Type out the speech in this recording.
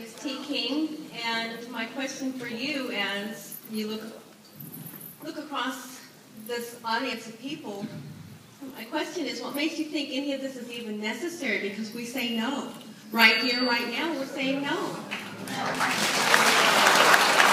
is T. King, and my question for you, as you look across this audience of people, my question is, what makes you think any of this is even necessary? Because we say no. Right here, right now, we're saying no.